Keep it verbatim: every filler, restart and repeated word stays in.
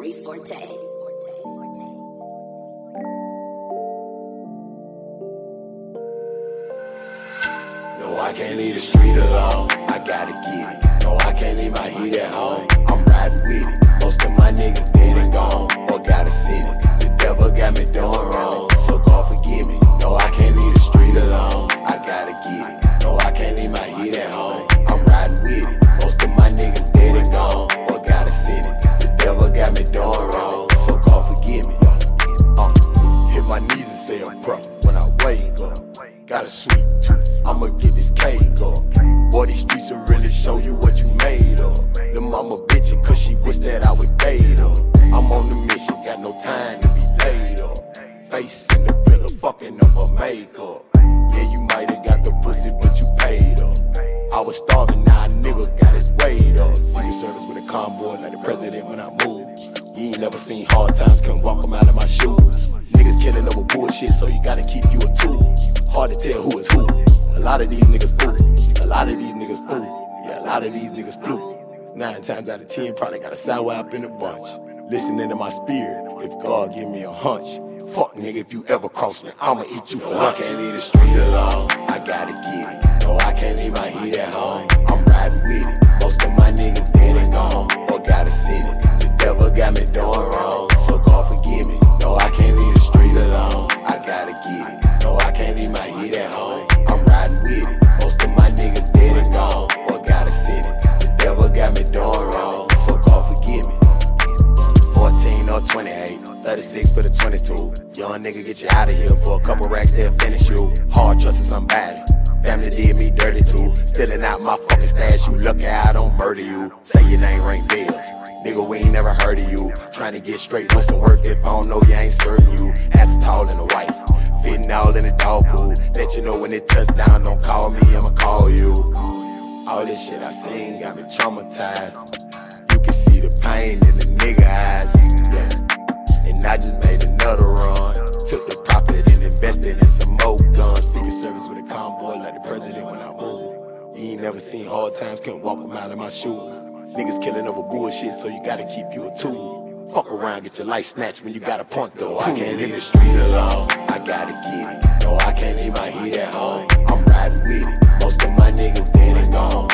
No, I can't leave the street alone, I gotta get it. No, I can't leave my heat at home, I'm riding with it. Most of my niggas dead and gone, or got a sentence. The devil got me doing wrong, so God forgive me. No, I can't leave the street alone, I gotta get it. No, I can't leave my heat at home, I'm riding with it. Most of my niggas dead and gone, or got a sentence. The devil got me doing wrong, so God forgive me. Uh, hit my knees and say a prayer when I wake up. Got a sweet tooth, I'ma get this cake up. Boy, these streets will really show you what you made of. The mama bitchin' cause she wish that I would date her. I'm on the mission, got no time to be laid up. Face in the pillow, fucking up her makeup. Yeah, you might've got the pussy, but you paid her. I was starving, now a nigga got his weight up. Secret Service with a convoy like the president when I move. You ain't never seen hard times, couldn't walk them out of my shoes. Niggas killing over bullshit, so you gotta keep you a tool. Hard to tell who is who. A lot of these niggas fool. A lot of these niggas fool. Yeah, a lot of these niggas flew. Nine times out of ten, probably got a sour up in a bunch. Listening to my spirit, if God give me a hunch. Fuck nigga, if you ever cross me, I'ma eat you for lunch. I can't leave the street alone, I gotta get it. No, I can't leave my heat at home, I'm riding with it. Most of my niggas dead and gone, or got a sentence. The devil got me doing wrong, so God forgive me. No, I can't leave the street alone, I gotta get it. No, I can't leave my heat at home, I'm riding with it. Most of my niggas dead and gone, or got a sentence. The devil got me doing wrong, so God forgive me. fourteen or twenty-eight, thirty-six for the twenty-two. Young nigga, get you out of here for a couple racks, they'll finish you. Hard trusting somebody, family did me dirty too. Stealing out my fucking stash, you lucky I don't murder you. Say your name ring bells, nigga, we ain't never heard of you. Trying to get straight, listen work if I don't know you ain't certain you. Ass tall in the white, fitting all in the dog food. Let you know when it touch down, don't call me, I'ma call you. All this shit I seen got me traumatized. You can see the pain in the nigga eyes, yeah. And I just made another run. Took the profit and invested in some more guns. Secret Service with a convoy like the president when I move. You ain't never seen hard times, couldn't walk them out of my shoes. Niggas killing over bullshit, so you gotta keep you a tool. Fuck around, get your life snatched when you got a point though. I can't leave the street alone, I gotta get it. No, I can't leave my heat at home, I'm riding with it. Most of my niggas dead and gone,